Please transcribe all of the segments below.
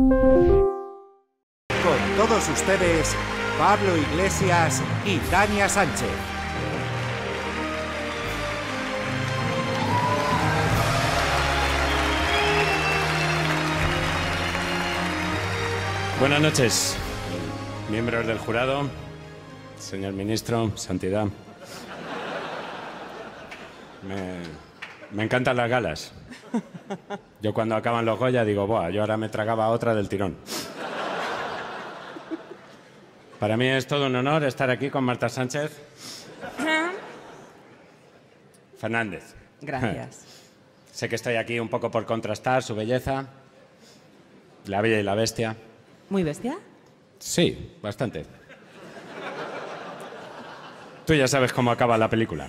Con todos ustedes, Pablo Iglesias y Tania Sánchez. Buenas noches, miembros del jurado, señor ministro, Santidad. Me encantan las galas. Yo cuando acaban los Goya digo, buah, yo ahora me tragaba otra del tirón. Para mí es todo un honor estar aquí con Marta Sánchez Fernández. Gracias. Sé que estoy aquí un poco por contrastar su belleza, La Bella y la Bestia. ¿Muy bestia? Sí, bastante. Tú ya sabes cómo acaba la película.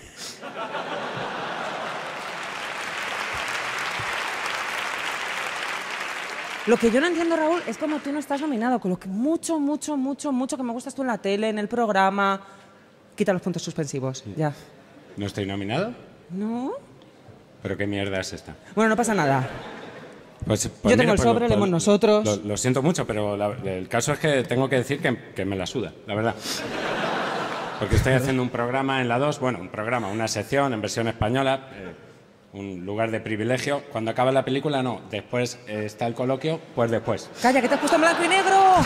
Lo que yo no entiendo, Raúl, es como tú no estás nominado, con lo que mucho que me gustas tú en la tele, en el programa. Quita los puntos suspensivos, ya. ¿No estoy nominado? ¿No? ¿Pero qué mierda es esta? Bueno, no pasa nada. Pues Yo tengo mira, el sobre, leemos nosotros. Lo siento mucho, pero el caso es que tengo que decir que me la suda, la verdad. Porque estoy haciendo un programa en la 2, bueno, una sección en versión española, un lugar de privilegio. Cuando acaba la película, no. Después está el coloquio, pues después. ¡Calla, que te has puesto en blanco y negro!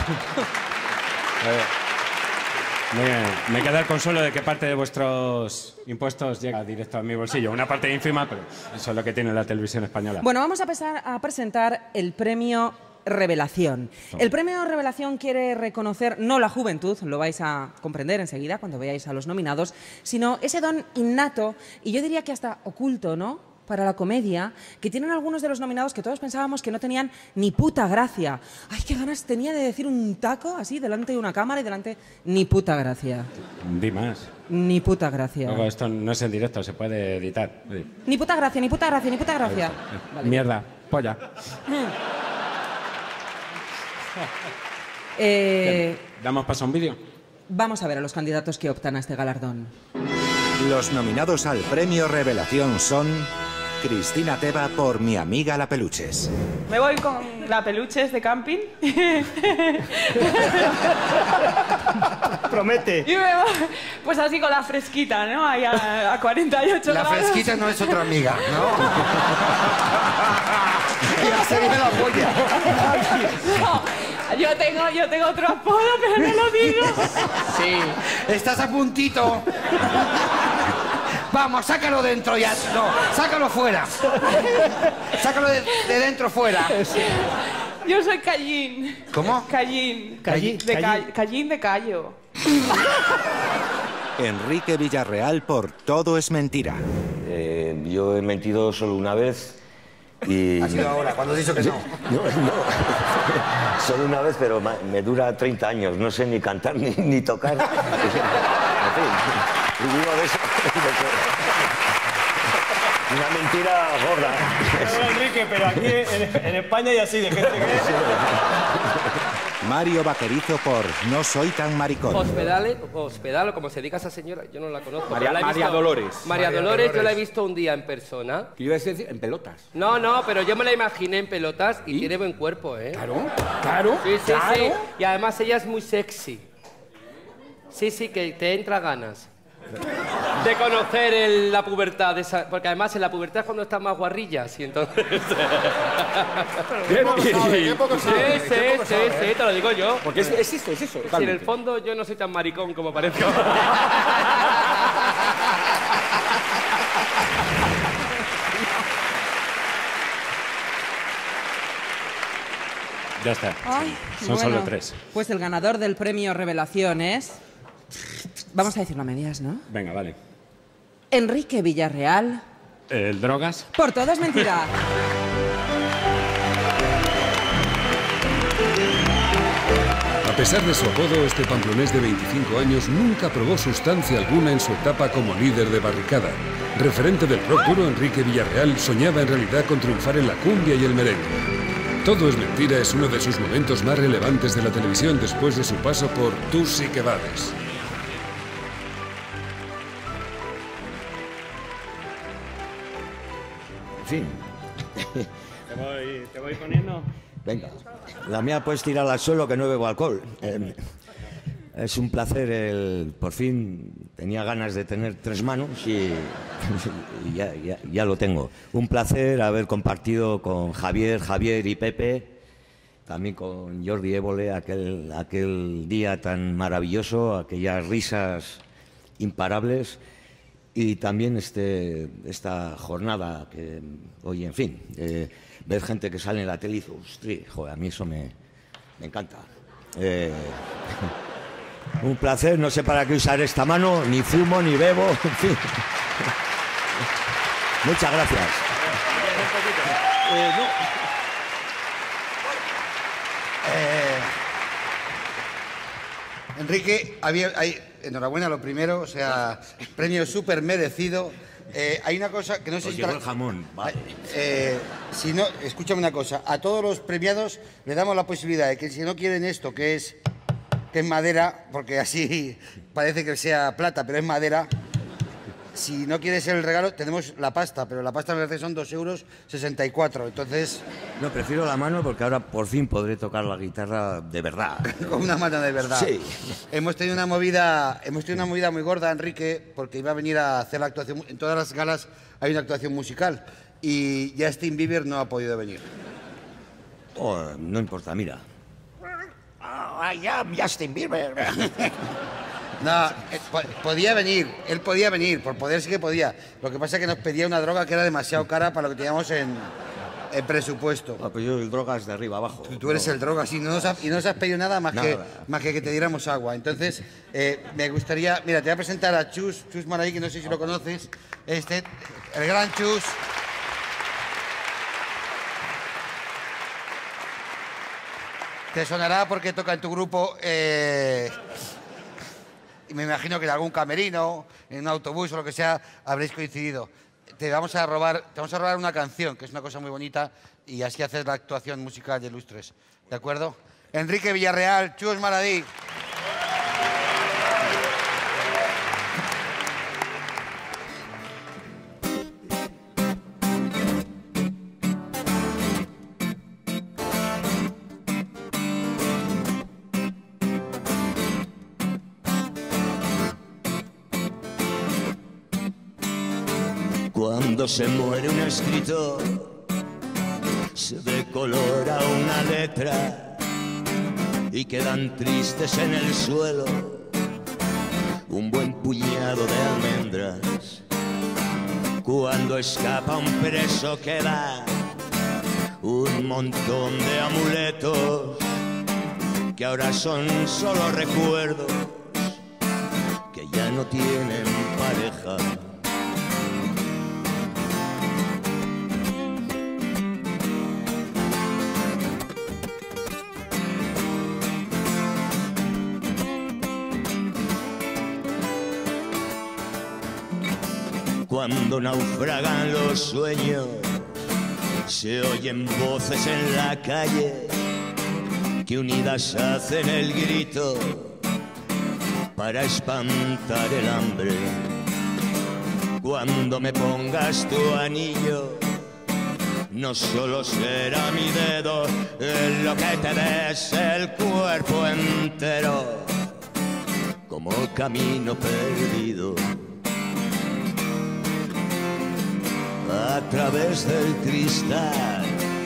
Me queda el consuelo de que parte de vuestros impuestos llega directo a mi bolsillo. Una parte ínfima, pero eso es lo que tiene la televisión española. Bueno, vamos a empezar a presentar el premio Revelación. El premio Revelación quiere reconocer no la juventud, lo vais a comprender enseguida cuando veáis a los nominados, sino ese don innato, y yo diría que hasta oculto, ¿no?, para la comedia, que tienen algunos de los nominados que todos pensábamos que no tenían ni puta gracia. ¡Ay, qué ganas tenía de decir un taco así delante de una cámara y delante! Ni puta gracia. Di más. Ni puta gracia. Luego esto no es en directo, se puede editar. Ni puta gracia, ni puta gracia, ni puta gracia. Vale. Mierda, polla. ¿Damos paso a un vídeo? Vamos a ver a los candidatos que optan a este galardón. Los nominados al premio Revelación son Cristina Teba por Mi amiga la Peluches. Me voy con la Peluches de camping. Promete. Y me voy, pues así con la fresquita, ¿no? Ahí a 48 La grados. fresquita no es otra amiga, ¿no? Ya se ve la polla. No, yo tengo otro apodo, pero no lo digo. Sí. Estás a puntito. Vamos, sácalo dentro ya. No, sácalo fuera. Sácalo de dentro fuera. Yo soy Callín. ¿Cómo? Callín. Callín. Callín de Callo. Enrique Villarreal por Todo es mentira. Yo he mentido solo una vez y... Ha sido ahora, cuando has dicho que no. No. Solo una vez, pero me dura 30 años. No sé ni cantar ni tocar. En fin, y digo de eso. Una mentira gorda. Bueno, Enrique, pero aquí en España hay así de gente que... Mario Vaquerizo por No soy tan maricón. Hospedal, como se diga esa señora, yo no la conozco. María Dolores. María Dolores, yo la he visto un día en persona. ¿Qué iba a decir? En pelotas. No, pero yo me la imaginé en pelotas y tiene buen cuerpo, ¿eh? Claro. Sí. Y además ella es muy sexy. Sí, que te entra ganas de conocer la pubertad, porque además en la pubertad es cuando estás más guarrillas y entonces... ¿Qué poco sabe? Sí, te lo digo yo. Porque es eso. Si en el fondo yo no soy tan maricón como parezco. Ya está. Ay, Son solo 3. Pues el ganador del premio Revelación es... Vamos a decirlo a medias, ¿no? Venga, vale. Enrique Villarreal. ¿El drogas? Por Todo es mentira. A pesar de su apodo, este pamplonés de 25 años nunca probó sustancia alguna en su etapa como líder de barricada. Referente del rock duro, Enrique Villarreal soñaba en realidad con triunfar en la cumbia y el merengue. Todo es mentira es uno de sus momentos más relevantes de la televisión después de su paso por Tú sí que vales. En fin. Te voy poniendo... Venga. La mía puedes tirarla al suelo que no bebo alcohol. Es un placer por fin tenía ganas de tener 3 manos y ya lo tengo. Un placer haber compartido con Javier y Pepe, también con Jordi Évole aquel día tan maravilloso, aquellas risas imparables y también esta jornada que hoy, en fin, ver gente que sale en la tele y dice, ostras, joder, a mí eso me encanta. Un placer, no sé para qué usar esta mano, ni fumo, ni bebo, en fin. Muchas gracias. Enrique, enhorabuena lo primero, o sea, premio súper merecido. Hay una cosa que no sé si... Llegó el jamón, vale. Si no, escúchame una cosa, a todos los premiados le damos la posibilidad de que si no quieren esto, que es madera, porque así parece que sea plata, pero es madera. Si no quieres el regalo, tenemos la pasta, pero la pasta me parece son 2,64 €, entonces... No, prefiero la mano porque ahora por fin podré tocar la guitarra de verdad. Con una mano de verdad. Sí. Hemos tenido una movida muy gorda, Enrique, porque iba a venir a hacer la actuación. En todas las galas hay una actuación musical y Justin Bieber no ha podido venir. Oh, no importa, mira. I am Justin Bieber. No, podía venir, él podía venir, por poder sí que podía. Lo que pasa es que nos pedía una droga que era demasiado cara para lo que teníamos en presupuesto. Ah, pues yo el droga es de arriba abajo. Tú eres el droga, sí, y no nos has pedido nada más que te diéramos agua. Entonces, me gustaría... Mira, te voy a presentar a Chus Maray, que no sé si lo conoces. El gran Chus. Te sonará porque toca en tu grupo... y me imagino que en algún camerino, en un autobús o lo que sea, habréis coincidido. Te vamos a robar una canción, que es una cosa muy bonita, y así haces la actuación musical de Lustres. ¿De acuerdo? Enrique Villarreal, Chus Maradí. Cuando se muere un escritor, se decolora una letra y quedan tristes en el suelo un buen puñado de almendras. Cuando escapa un preso queda un montón de amuletos que ahora son solo recuerdos que ya no tienen pareja. Cuando naufragan los sueños, se oyen voces en la calle que unidas hacen el grito para espantar el hambre. Cuando me pongas tu anillo, no solo será mi dedo en lo que te des el cuerpo entero, como camino perdido. A través del cristal,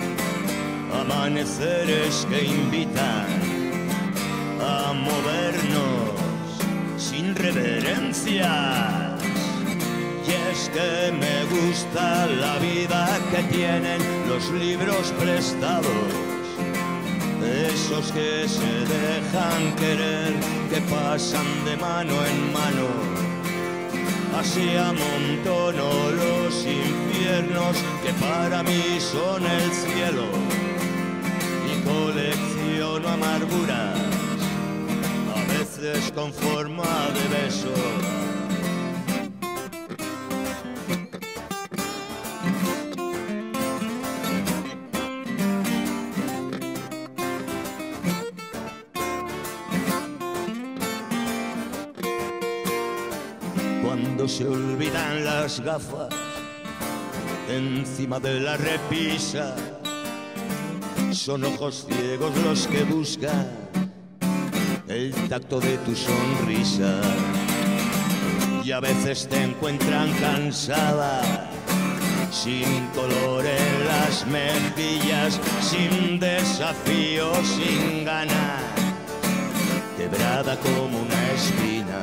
amaneceres que invitan a movernos sin reverencias. Y es que me gusta la vida que tienen los libros prestados, esos que se dejan querer, que pasan de mano en mano. Así amontono los infiernos que para mí son el cielo y colecciono amarguras, a veces con forma de beso. Cuando se olvidan las gafas encima de la repisa, Son ojos ciegos los que buscan el tacto de tu sonrisa. Y a veces te encuentran cansada, sin color en las mejillas, sin desafío, sin ganas, quebrada como una espina.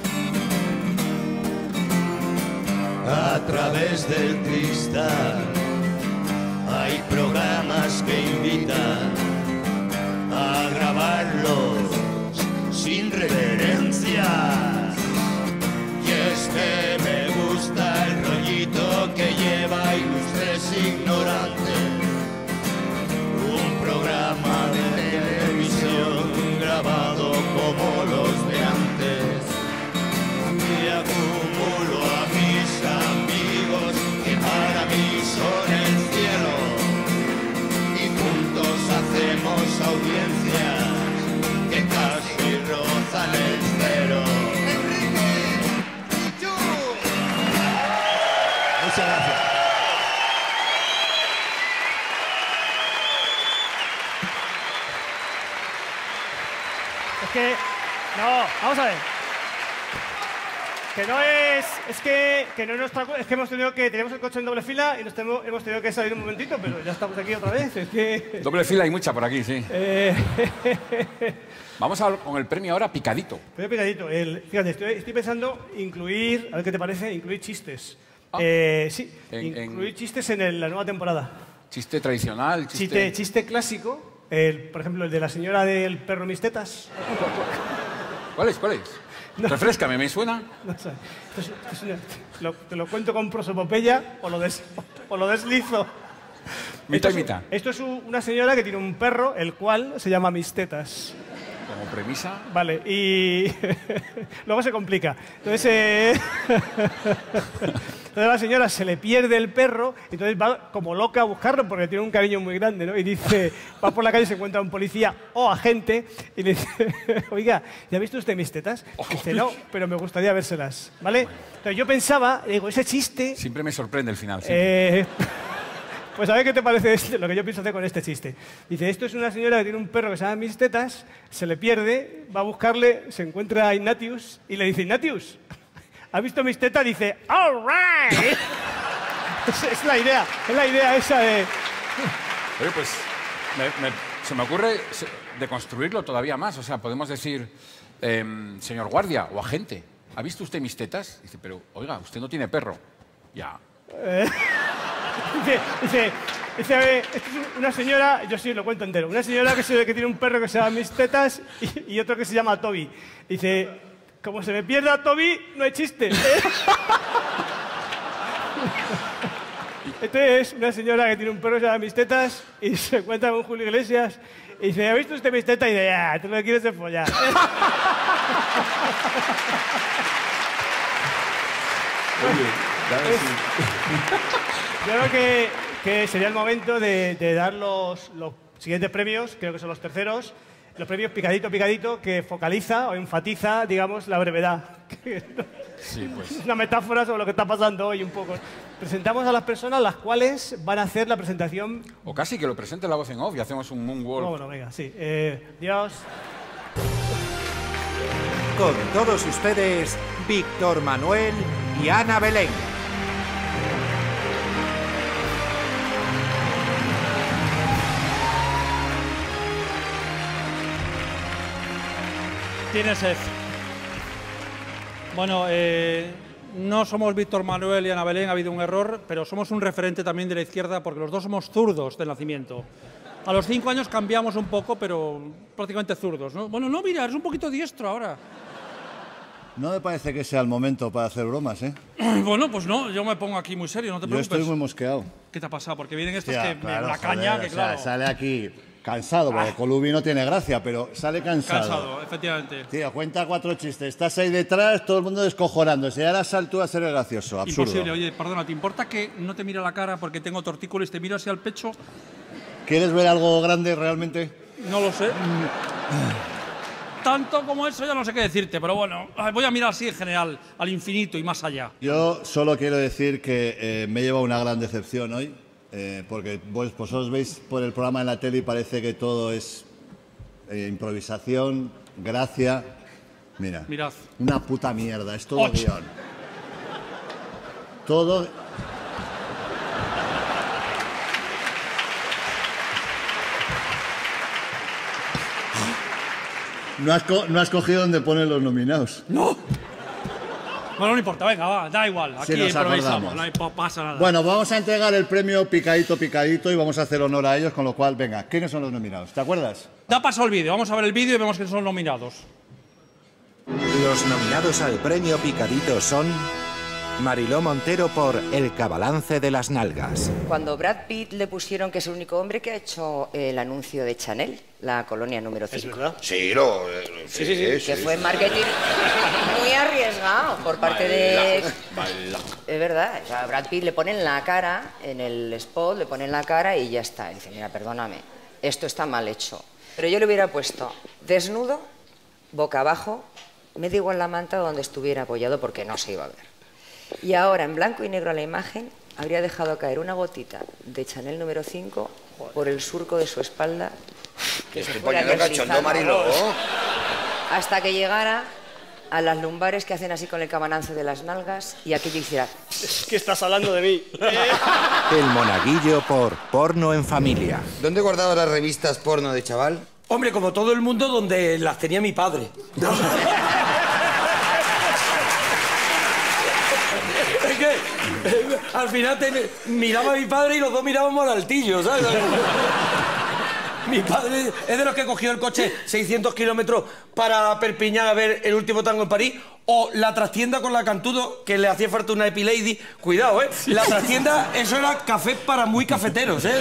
A través del cristal hay programas que invitan a grabarlos sin reverencias. Y este me gusta el rollito que lleva ilustres ignorantes. Un programa de televisión grabado como los de antes. Y acumulo a mis amigos que para mí son el cielo. Y juntos hacemos audiencias que casi rozan el cero. Muchas gracias. Es que... No, vamos a ver. Que no es... que no es nuestra... Es que hemos tenido que... Tenemos el coche en doble fila y hemos tenido que salir un momentito, pero ya estamos aquí otra vez. Es que... Doble fila hay mucha por aquí, sí. Vamos con el premio ahora picadito. Premio picadito. Fíjate, estoy pensando incluir... A ver qué te parece, incluir chistes. Sí, incluir chistes en la nueva temporada. Chiste tradicional, Chiste clásico. Por ejemplo, el de la señora del perro mis tetas. ¿Cuál es? No. Refréscame, ¿me suena? No sé. Te lo cuento con prosopopeya o lo deslizo. Mitad y mitad. Esto es una señora que tiene un perro, el cual se llama mis tetas. Como premisa. Vale, y luego se complica. Entonces la señora se le pierde el perro, entonces va como loca a buscarlo porque tiene un cariño muy grande, ¿no? Y dice, va por la calle y se encuentra un policía o agente y le dice, oiga, ¿ya ha visto usted mis tetas? Dice, no, pero me gustaría vérselas, ¿vale? Entonces yo pensaba, digo, ese chiste... Siempre me sorprende el final. Pues a ver qué te parece lo que yo pienso hacer con este chiste. Dice, esto es una señora que tiene un perro que se llama mis tetas, se le pierde, va a buscarle, se encuentra a Ignatius y le dice, Ignatius, ¿has visto mis tetas? Dice, all right. Es la idea esa de... Oye, pues se me ocurre de construirlo todavía más. O sea, podemos decir, señor guardia o agente, ¿ha visto usted mis tetas? Dice, pero, oiga, usted no tiene perro. Ya. Dice, esto es una señora, yo sí lo cuento entero, una señora que tiene un perro que se llama mis tetas y otro que se llama Toby. Dice, como se me pierda Toby, no hay chiste. Este es una señora que tiene un perro que se llama mis tetas y se encuentra con Julio Iglesias y dice, ¿ha visto usted mis tetas? Y dice, ya, tú lo que quieres es follar. Yo creo que sería el momento de dar los siguientes premios, creo que son los terceros, los premios picadito, que focaliza o enfatiza, digamos, la brevedad. Sí, pues. Es una metáfora sobre lo que está pasando hoy un poco. Presentamos a las personas las cuales van a hacer la presentación... O casi que lo presente la voz en off y hacemos un moonwalk. Bueno, venga, sí. Dios. Con todos ustedes, Víctor Manuel y Ana Belén. Tiene sed. Bueno, no somos Víctor Manuel y Ana Belén, ha habido un error, pero somos un referente también de la izquierda porque los dos somos zurdos de nacimiento. A los 5 años cambiamos un poco, pero prácticamente zurdos, ¿no? Bueno, no, mira, eres un poquito diestro ahora. No me parece que sea el momento para hacer bromas, ¿eh? Bueno, pues no, yo me pongo aquí muy serio, no te preocupes. Yo estoy muy mosqueado. ¿Qué te ha pasado? Porque vienen estos Hostia, que claro, la caña, joder, que claro. O sea, sale aquí cansado, porque Colubi no tiene gracia, pero sale cansado. Cansado, efectivamente. Tío, cuenta 4 chistes. Estás ahí detrás, todo el mundo descojonándose. Y ahora sal tú a ser el gracioso. Absurdo. Imposible. Oye, perdona, ¿te importa que no te mire a la cara porque tengo tortícolis, te miro hacia el pecho? ¿Quieres ver algo grande realmente? No lo sé. Tanto como eso ya no sé qué decirte, pero bueno, voy a mirar así en general, al infinito y más allá. Yo solo quiero decir que me lleva una gran decepción hoy. porque vosotros veis por el programa en la tele y parece que todo es improvisación, gracia. Mira, Mirad. una puta mierda, es todo guión. Todo... No has cogido donde ponen los nominados. ¡No! Bueno, no importa, venga, va, da igual. Aquí Sí, nos improvisamos, acordamos. no pasa nada. Bueno, vamos a entregar el premio picadito, picadito y vamos a hacer honor a ellos, con lo cual, venga, ¿quiénes son los nominados? ¿Te acuerdas? Da paso al vídeo, vamos a ver el vídeo y vemos que son nominados. Los nominados al premio Picadito son Mariló Montero por El cabalance de las nalgas. Cuando Brad Pitt le pusieron que es el único hombre que ha hecho el anuncio de Chanel, la colonia número 5. ¿Es verdad? Sí, Que fue marketing muy arriesgado por parte de... Es verdad, o sea, Brad Pitt le ponen la cara, en el spot le ponen la cara y ya está. Y dice, mira, perdóname, esto está mal hecho. Pero yo le hubiera puesto desnudo, boca abajo, me da igual la manta donde estuviera apoyado porque no se iba a ver. Y ahora, en blanco y negro a la imagen, habría dejado caer una gotita de Chanel número 5 por el surco de su espalda. Que se Estoy fuera poniendo cachondo, deslizando Mariló. hasta que llegara a las lumbares que hacen así con el cabalance de las nalgas y aquello hiciera... Es que estás hablando de mí. El monaguillo por Porno en familia. ¿Dónde guardabas las revistas porno de chaval? Hombre, como todo el mundo, donde las tenía mi padre. Es que al final miraba a mi padre y los dos mirábamos al altillo, ¿sabes? Mi padre es de los que cogió el coche 600 kilómetros para Perpiñán a ver El último tango en París, o la trastienda con la Cantudo, que le hacía falta una Epilady. Cuidado, ¿eh? La trastienda, eso era café para muy cafeteros, ¿eh?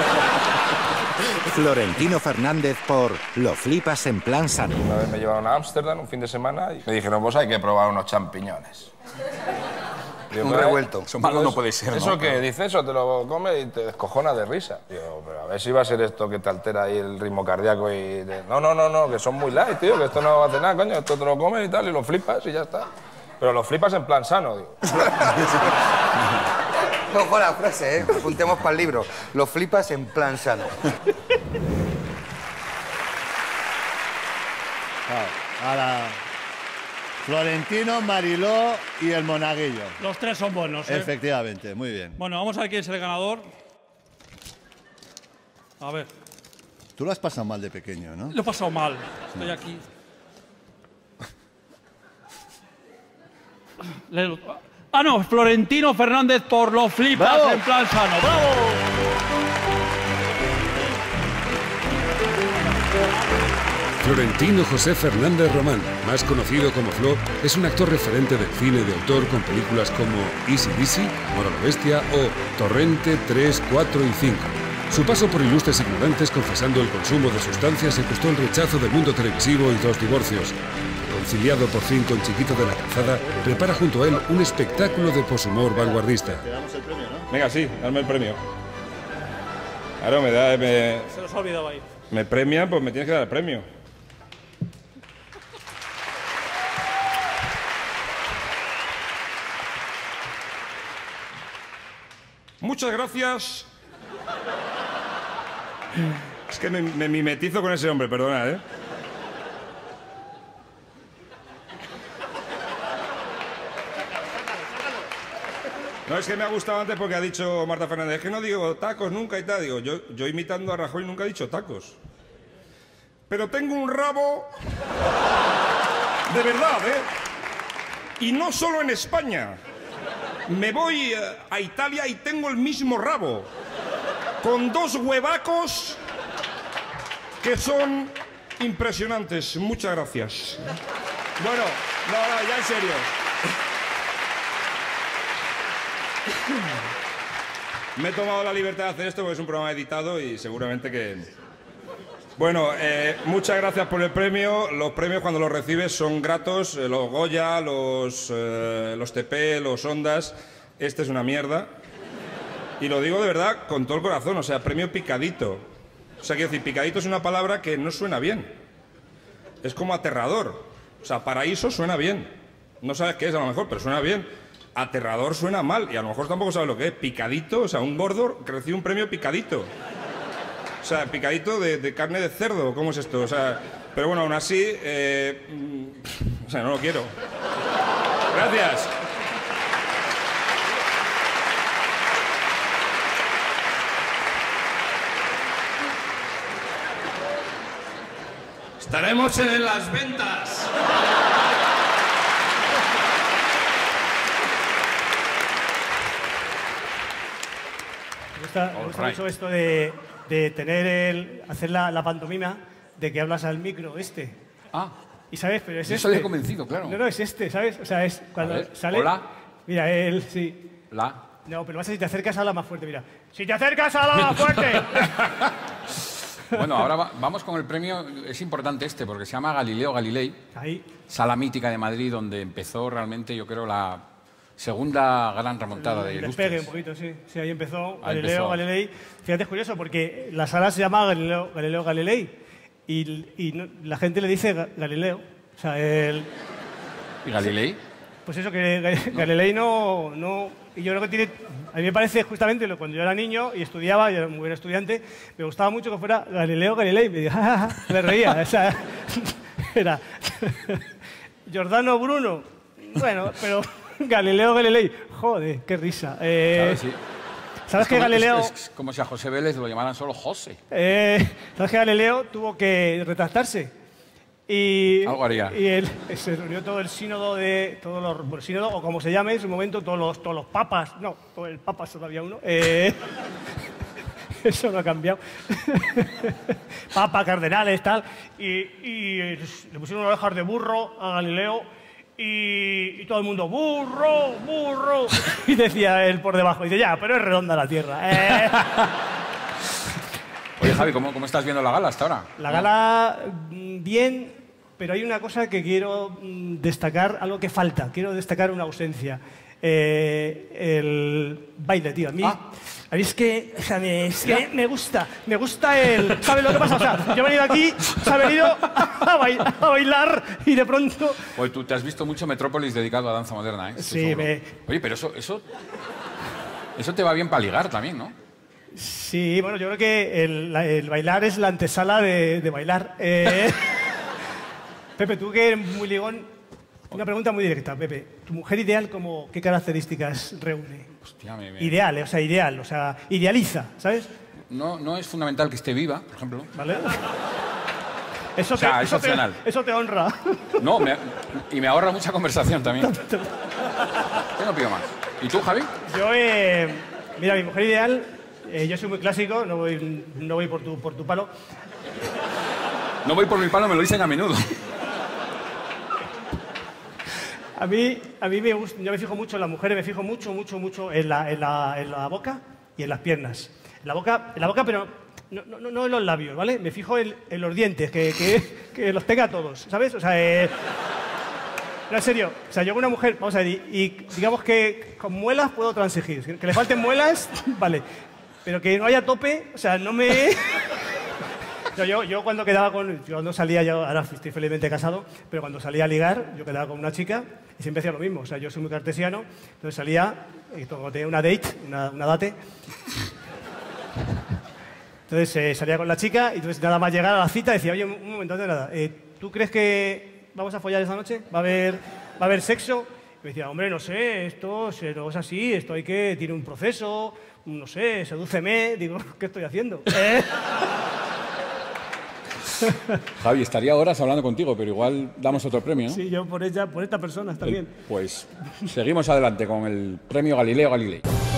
Florentino Fernández por Lo flipas en plan sano. Una vez me llevaron a Ámsterdam un fin de semana y me dijeron, pues hay que probar unos champiñones. Digo, Un revuelto. Eso malo no puede ser, ¿Eso ¿no? qué? Dice, eso te lo comes y te descojonas de risa. Digo, pero a ver si va a ser esto que te altera ahí el ritmo cardíaco y... No, que son muy light, tío, que esto no hace nada, coño, esto te lo comes y tal, y lo flipas y ya está. Pero lo flipas en plan sano, digo. Ojo la frase, ¿eh? Apuntemos para el libro. Lo flipas en plan sano. Ahora, Florentino, Mariló y el monaguillo. Los tres son buenos, ¿eh? Efectivamente, muy bien. Bueno, vamos a ver quién es el ganador. A ver, Tú lo has pasado mal de pequeño, ¿no? lo he pasado mal. Estoy aquí. Ah, no, Florentino Fernández por Lo flipas ¡Bravo! en plan sano. ¡Bravo! Florentino José Fernández Román, más conocido como Flo, es un actor referente del cine de autor con películas como Easy Dizzy, Amor a la Bestia o Torrente 3, 4 y 5. Su paso por Ilustres Ignorantes confesando el consumo de sustancias le costó el rechazo del mundo televisivo y 2 divorcios. Conciliado por fin con Chiquito de la Calzada, prepara junto a él un espectáculo de poshumor vanguardista. Te damos el premio, ¿no? Venga, sí, dame el premio. Claro, Se nos ha olvidado ahí. me premian, pues me tienes que dar el premio. Muchas gracias. Es que me mimetizo con ese hombre, perdona, ¿eh? No, es que me ha gustado antes porque ha dicho Marta Fernández, es que no digo tacos nunca y tal. Digo, yo imitando a Rajoy nunca he dicho tacos. Pero tengo un rabo... De verdad, ¿eh? Y no solo en España. Me voy a Italia y tengo el mismo rabo. Con 2 huevacos que son impresionantes. Muchas gracias. Bueno, no, ya en serio. Me he tomado la libertad de hacer esto porque es un programa editado y seguramente que... Bueno, muchas gracias por el premio. Los premios cuando los recibes son gratos. Los Goya, los TP, los Ondas. Este es una mierda. Y lo digo de verdad con todo el corazón. O sea, premio picadito. O sea, quiero decir, picadito es una palabra que no suena bien. Es como aterrador. O sea, paraíso suena bien. No sabes qué es a lo mejor, pero suena bien. aterrador suena mal, y a lo mejor tampoco sabes lo que es. Picadito, o sea, un gordo que recibe un premio picadito. O sea, picadito de carne de cerdo, ¿cómo es esto? O sea, pero bueno, aún así, o sea, no lo quiero. Gracias. Estaremos en las ventas. Me gusta mucho esto de tener hacer la pantomima de que hablas al micro este. Ah. Y sabes, pero es Yo este. estoy convencido, claro. No, es este, ¿sabes? O sea, es cuando ver, sale. hola. Mira, él, sí. La. No, pero vas a si te acercas, habla más fuerte, mira. ¡Si te acercas, habla más fuerte! Bueno, ahora vamos con el premio. Es importante este porque se llama Galileo Galilei. Ahí. Sala mítica de Madrid, donde empezó realmente, yo creo, la segunda gran remontada de Despegue Ilustres. un poquito, sí. Sí, ahí empezó Ahí Galileo empezó. Galilei. Fíjate, es curioso, porque la sala se llama Galileo Galilei. Y la gente le dice Galileo. O sea, ¿Y Galilei? Pues eso, que Galilei no... Y yo creo que tiene... A mí me parece justamente cuando yo era niño y estudiaba, yo era un muy buen estudiante, me gustaba mucho que fuera Galileo Galilei. Me reía. O sea, era... Giordano Bruno. Bueno, pero Galileo Galilei. Joder, qué risa. Claro, sí. ¿Sabes que Galileo... Es como si a José Vélez lo llamaran solo José. ¿Sabes que Galileo tuvo que retractarse? Y, Algo haría. y él, se reunió todo el sínodo de todos los bueno, sínodo, o como se llame en su momento, todos los papas. No, todo el papa todavía uno. Eso no ha cambiado. Papa, cardenales, tal. Y le pusieron orejas de burro a Galileo. Y todo el mundo, burro, burro. Y decía él por debajo, dice, ya, pero es redonda la tierra. Oye, Javi, ¿cómo estás viendo la gala hasta ahora? La gala, bien, pero hay una cosa que quiero destacar, algo que falta. Quiero destacar una ausencia. El baile, tío. A mí es que, o sea, me gusta el... ¿Sabes lo que pasa? O sea, yo he venido aquí, he venido a bailar y de pronto... Oye, tú te has visto mucho Metrópolis dedicado a danza moderna, ¿eh? Sí, Oye, pero eso te va bien para ligar también, ¿no? Sí, bueno, yo creo que el bailar es la antesala de bailar. Pepe, tú que eres muy ligón, una pregunta muy directa, Pepe. ¿Tu mujer ideal qué características reúne? Hostia, Ideal, o sea, idealiza, ¿sabes? No es fundamental que esté viva, por ejemplo. ¿Vale? Eso, o sea, es opcional. Eso te honra. No, y me ahorra mucha conversación también. Yo no pido más. ¿Y tú, Javi? Yo, mira, mi mujer ideal, yo soy muy clásico, no voy por tu palo. No voy por mi palo, me lo dicen a menudo. A mí me gusta, yo me fijo mucho en las mujeres, me fijo mucho en la boca y en las piernas. En la boca, pero no en los labios, ¿vale? Me fijo en los dientes, que los tenga todos, ¿sabes? O sea, no, en serio, o sea, yo con una mujer, vamos a ver, y digamos que con muelas puedo transigir, que le falten muelas, vale, pero que no haya tope, o sea, no me... No, yo cuando salía, yo ahora estoy felizmente casado, pero cuando salía a ligar, yo quedaba con una chica y siempre hacía lo mismo. O sea, yo soy muy cartesiano, entonces salía, cuando tenía una date, una date, entonces salía con la chica y entonces nada más llegar a la cita decía, oye, un momento, de nada, ¿tú crees que vamos a follar esta noche? ¿Va a haber sexo? Y me decía, hombre, no sé, esto no es así, esto tiene un proceso, no sé, sedúceme. Digo, ¿qué estoy haciendo? Javi, estaría horas hablando contigo, pero igual damos otro premio, ¿no? Sí, yo por esta persona está bien. Pues seguimos adelante con el premio Galileo Galilei.